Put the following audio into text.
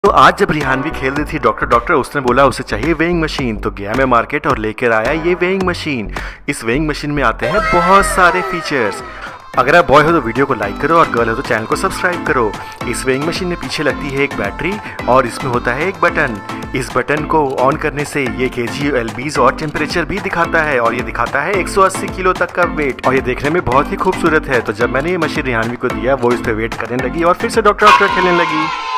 तो आज जब रिहानवी खेल रही थी डॉक्टर डॉक्टर, उसने बोला उसे चाहिए वेइंग मशीन। तो गया मैं मार्केट और लेकर आया ये वेइंग मशीन। इस वेइंग मशीन में आते हैं बहुत सारे फीचर्स। अगर आप बॉय हो तो वीडियो को लाइक करो और गर्ल हो तो चैनल को सब्सक्राइब करो। इस वेइंग मशीन में पीछे लगती है एक बैटरी और इसमें होता है एक बटन। इस बटन को ऑन करने से ये केजी, एलबीज और टेम्परेचर भी दिखाता है और ये दिखाता है 180 किलो तक का वेट और ये देखने में बहुत ही खूबसूरत है। तो जब मैंने ये मशीन रिहानवी को दिया वो इस पे वेट करने लगी और फिर से डॉक्टर डॉक्टर खेलने लगी।